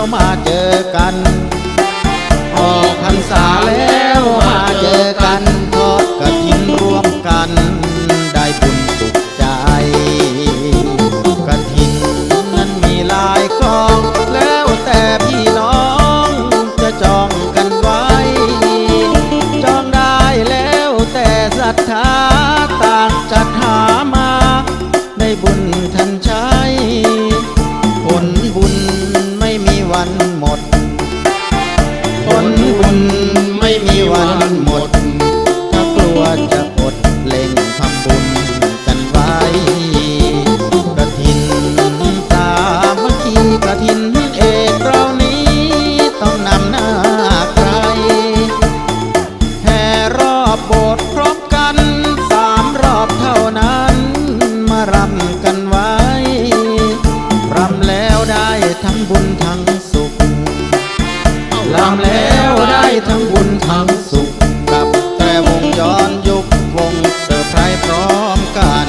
มาเจอกันออกพรรษาแล้วมาเจอกันทอดกฐินร่วมกันได้บุญสุขใจกฐินนั้นมีหลายกองแล้วแต่พี่น้องจะจองกันไว้จองได้แล้วแต่ศรัทธาต่างจัดหามาได้บุญทันใช้ผลบุญไม่มีวันหมดผลบุญไม่มีวันหมดถ้ากลัวจะอดเล่งทำบุญกันไว้กฐินสามัคคีกฐินเอกเรานี้ต้องนำหน้าใครแห่รอบโบสถ์พร้อมกัน3 รอบเท่านั้นมารำกันไว้รำแล้วได้ทั้งบุญทั้งสุขรำแล้วได้ทั้งบุญทั้งสุขกับแต่วงย้อนยุควงเซอร์ไพรส์พร้อมกัน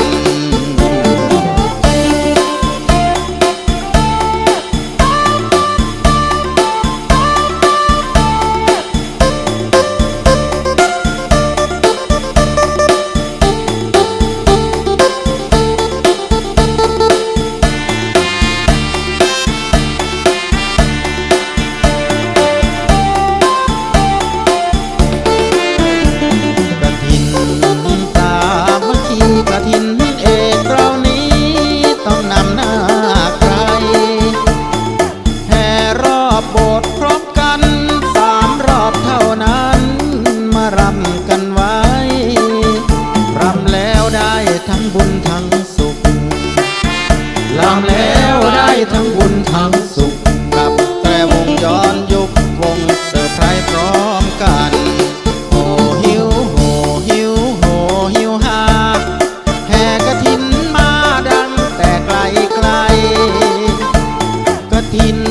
กฐินเอกเรานี้ต้องนำหน้าใครแห่รอบโบสถ์พร้อมกัน3 รอบเท่านั้นมารำกันไว้รำแล้วได้ทั้งบุญทั้งสุขรำแล้วได้ทั้งบุญทั้งสุขกับแต่วงย้อนยุควงเซอร์ไพรส์พร้อมกันโหหิวโหหิวโหหิวหากฐินมาดังแต่ไกลไกลกฐิน